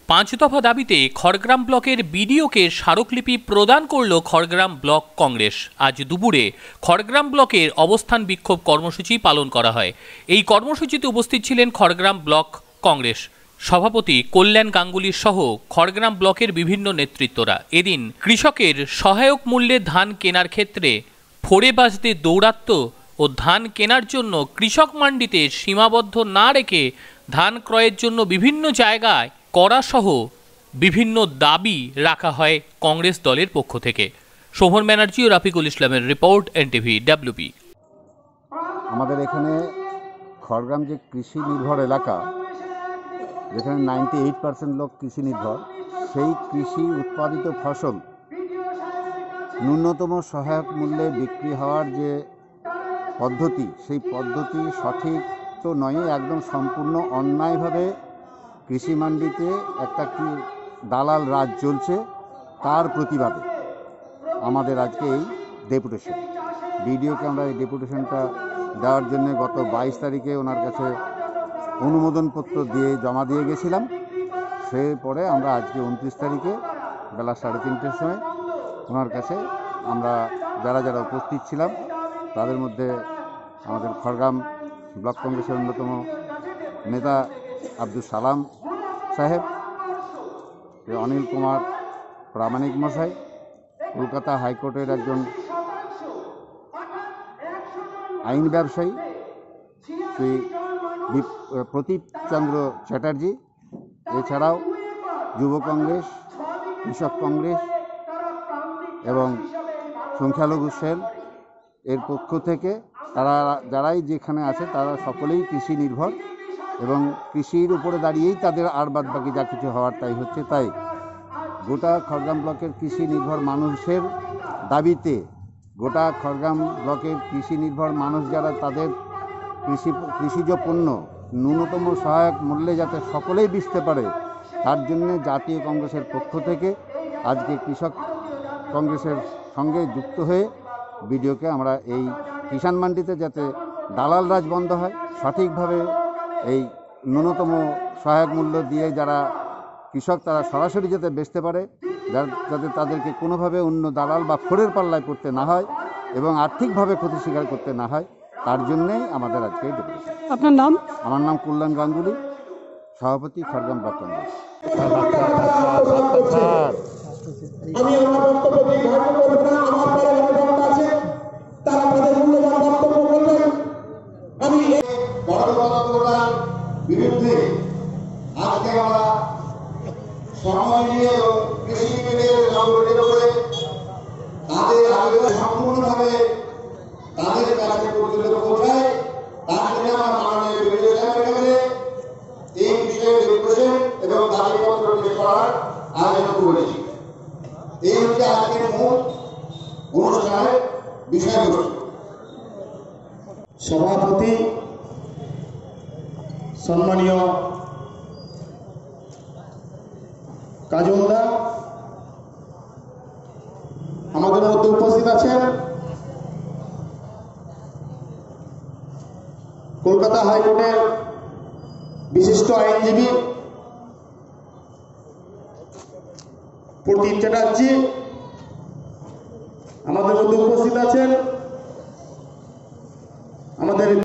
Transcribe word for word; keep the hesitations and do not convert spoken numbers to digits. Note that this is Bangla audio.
পাঁচ দফা দাবিতে খড়গ্রাম ব্লকের বিডিওকে স্মারকলিপি প্রদান করল খড়গ্রাম ব্লক কংগ্রেস। আজ দুপুরে খড়গ্রাম ব্লকের অবস্থান বিক্ষোভ কর্মসূচি পালন করা হয়। এই কর্মসূচিতে উপস্থিত ছিলেন খড়গ্রাম ব্লক কংগ্রেস সভাপতি কল্যাণ গাঙ্গুলি সহ খড়গ্রাম ব্লকের বিভিন্ন নেতৃত্বরা। এদিন কৃষকের সহায়ক মূল্যে ধান কেনার ক্ষেত্রে ফোড়েবাজদের দৌরাত্ম্য ও ধান কেনার জন্য কৃষক মান্ডিতে সীমাবদ্ধ না রেখে ধান ক্রয়ের জন্য বিভিন্ন জায়গায় করা সহ বিভিন্ন দাবি রাখা হয় কংগ্রেস দলের পক্ষ থেকে। শোভন ব্যানার্জি ও রাফিকুল ইসলামের রিপোর্ট, এনটিভি ডাব্লিউবি। আমাদের এখানে খড়গ্রাম যে কৃষি নির্ভর এলাকা, যেখানে নাইনটি এইট পার্সেন্ট লোক কৃষি নির্ভর, সেই কৃষি উৎপাদিত ফসল ন্যূনতম সহায়ক মূল্যে বিক্রি হওয়ার যে পদ্ধতি, সেই পদ্ধতি সঠিক তো নয়, একদম সম্পূর্ণ অন্যায়ভাবে কৃষি মান্ডিতে একটা কি দালাল রাজ চলছে। তার প্রতিবাদে আমাদের আজকে এই ডেপুটেশন। বিডিওকে আমরা এই ডেপুটেশনটা দেওয়ার জন্য গত বাইশ তারিখে ওনার কাছে অনুমোদনপত্র দিয়ে জমা দিয়ে গেছিলাম। সে পরে আমরা আজকে উনত্রিশ তারিখে বেলা সাড়ে তিনটের সময় ওনার কাছে আমরা যারা যারা উপস্থিত ছিলাম, তাদের মধ্যে আমাদের খড়গ্রাম ব্লক কংগ্রেসের অন্যতম নেতা আব্দুল সালাম সাহেব, অনিল কুমার প্রামাণিক মশাই, কলকাতা হাইকোর্টের একজন আইন ব্যবসায়ী শ্রী প্রদীপ চন্দ্র চ্যাটার্জি, এছাড়াও যুব কংগ্রেস, কৃষক কংগ্রেস এবং সংখ্যালঘু সেল এর পক্ষ থেকে তারা যারাই যেখানে আছে তারা সকলেই কৃষি নির্ভর এবং কৃষির উপরে দাঁড়িয়েই তাদের আর বাদ বাকি যা কিছু হওয়ার তাই হচ্ছে। তাই গোটা খড়গ্রাম ব্লকের কৃষি নির্ভর মানুষের দাবিতে, গোটা খড়গ্রাম ব্লকের কৃষি নির্ভর মানুষ যারা, তাদের কৃষি কৃষিজ পণ্য ন্যূনতম সহায়ক মূল্যে যাতে সকলেই বেচতে পারে, তার জন্য জাতীয় কংগ্রেসের পক্ষ থেকে আজকে কৃষক কংগ্রেসের সঙ্গে যুক্ত হয়ে বিডিওকে আমরা এই কিষাণ মান্ডিতে যাতে দালাল রাজ বন্ধ হয়, সঠিকভাবে এই ন্যূনতম সহায়ক মূল্য দিয়ে যারা কৃষক তারা সরাসরি যাতে বেচতে পারে, যাতে তাদেরকে কোনোভাবে অন্য দালাল বা ফোরের পাল্লায় করতে না হয় এবং আর্থিকভাবে ক্ষতি স্বীকার করতে না হয়, তার জন্যেই আমাদের আজকে ডেপুটেশন। আপনার নাম? আমার নাম কল্যাণ গাঙ্গুলি, সভাপতি খড়গ্রাম ব্লক কংগ্রেস। আমি আমার বক্তব্য দীর্ঘায়িত করব না, আমার পরে জনগণ আছে, তারা তাদের মূল্যবান বক্তব্য বলবেন। আমি গণতন্ত্রের বিরুদ্ধে আজকে আমরা সময় নিয়ে কৃষি বিভাগের সংগঠিত করে তাদের আবেদন সম্পূর্ণভাবে তাদের কাছে পর্যন্ত পৌঁছায়, তার জন্য আমরা মাননীয় বিডিও সাহেবের কাছে এই বিষয়ে ডেপুটেশন এবং দাবিপত্র পেশ করার আয়োজন করেছি। এই হচ্ছে আজকের মূল অনুষ্ঠানের বিষয়বস্তু। সভাপতি সম্মানীয় কাজলদা আমাদের মধ্যে উপস্থিত আছেন, কলকাতা হাইকোর্টের বিশিষ্ট আইনজীবী প্রদীপ চ্যাটার্জি আমাদের মধ্যে উপস্থিত আছেন, আমাদের